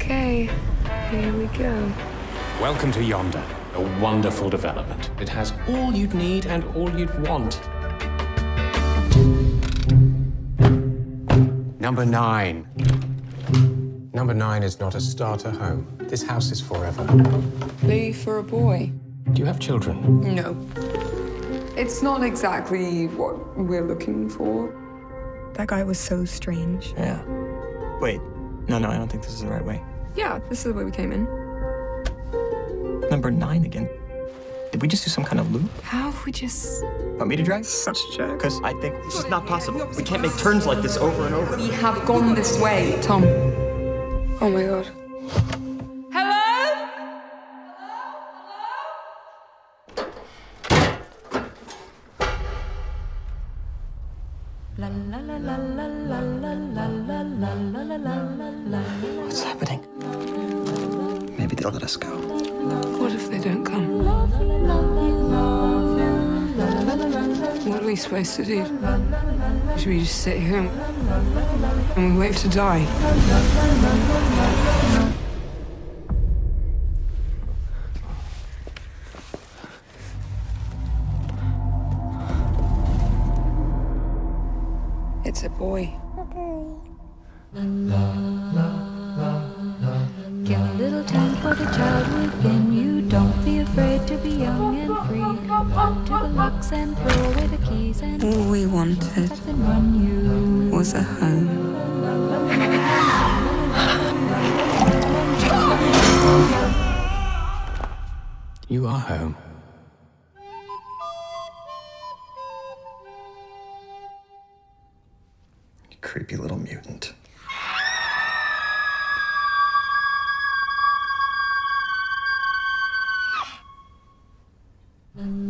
Okay, here we go. Welcome to Yonder, a wonderful development. It has all you'd need and all you'd want. Number 9. Number 9 is not a starter home. This house is forever. Lee for a boy. Do you have children? No. It's not exactly what we're looking for. That guy was so strange. Yeah. Wait. No, I don't think this is the right way. Yeah, this is the way we came in. Number 9 again. Did we just do some kind of loop? How have we just... Want me to drive? Such a jerk. Because I think this is not possible. We can't make turns like this over and over. We have gone this way, Tom. Oh my god. What's happening? Maybe they'll let us go. What if they don't come? What are we supposed to do? Should we just sit here and we wait to die? It's a boy. Give a little time for the child within you. Don't be afraid to be young and free. Run to the locks and throw away the keys and All we wanted run you. was a home. You are home. You creepy little mutant. La